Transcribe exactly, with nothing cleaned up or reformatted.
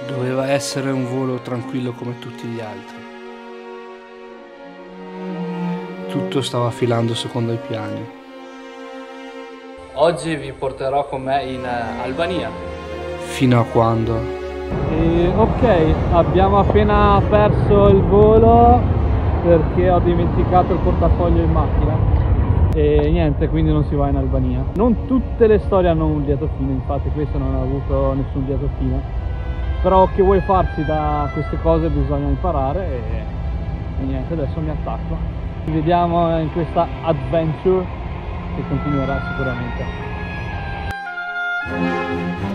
Doveva essere un volo tranquillo come tutti gli altri. Tutto stava filando secondo i piani. Oggi vi porterò con me in Albania. Fino a quando? E, ok, abbiamo appena perso il volo perché ho dimenticato il portafoglio in macchina. E niente, quindi non si va in Albania. Non tutte le storie hanno un lieto fine, infatti questo non ha avuto nessun lieto fine. Però che vuoi farsi da queste cose bisogna imparare e, e niente, adesso mi attacco. Ci vediamo in questa adventure che continuerà sicuramente.